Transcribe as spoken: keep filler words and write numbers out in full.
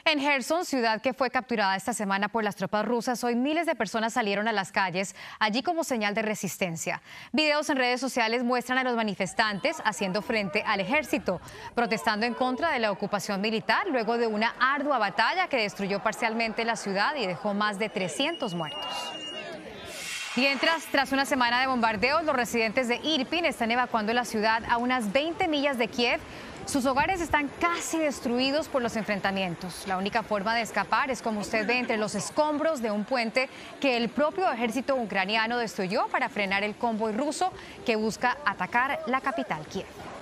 En Kherson, ciudad que fue capturada esta semana por las tropas rusas, hoy miles de personas salieron a las calles, allí como señal de resistencia. Videos en redes sociales muestran a los manifestantes haciendo frente al ejército, protestando en contra de la ocupación militar luego de una ardua batalla que destruyó parcialmente la ciudad y dejó más de trescientos muertos. Mientras, tras una semana de bombardeos, los residentes de Irpin están evacuando la ciudad a unas veinte millas de Kiev. Sus hogares están casi destruidos por los enfrentamientos. La única forma de escapar es, como usted ve, entre los escombros de un puente que el propio ejército ucraniano destruyó para frenar el convoy ruso que busca atacar la capital, Kiev.